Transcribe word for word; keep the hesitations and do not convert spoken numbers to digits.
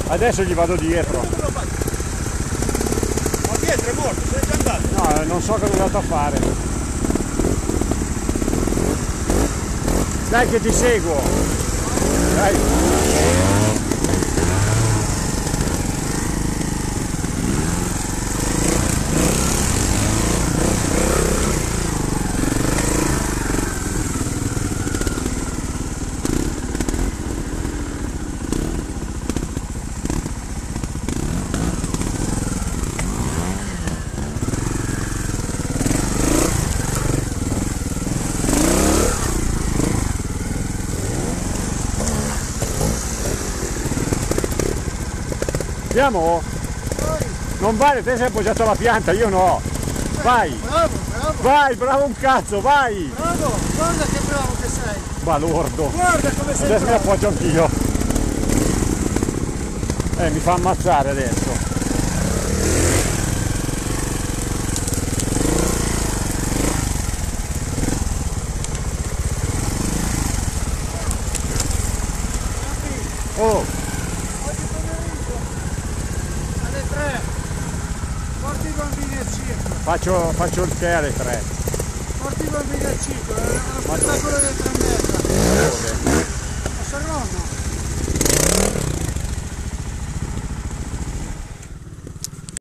Adesso gli vado dietro. Ma dietro è morto, sei già andato? No, non so cosa è andato a fare. Dai che ti seguo. Dai. Andiamo? Non vale, te sei appoggiato alla pianta, io no. Vai! Bravo, bravo! Vai, bravo un cazzo, vai! Bravo, guarda che bravo che sei! Balordo! Guarda come sei Adesso mi bravo! appoggio anch'io. Eh, mi fa ammazzare adesso. Oh! Porti i bambini al circo. Faccio, faccio il tè alle tre. Porti i bambini al circo, è uno spettacolo del tre metri.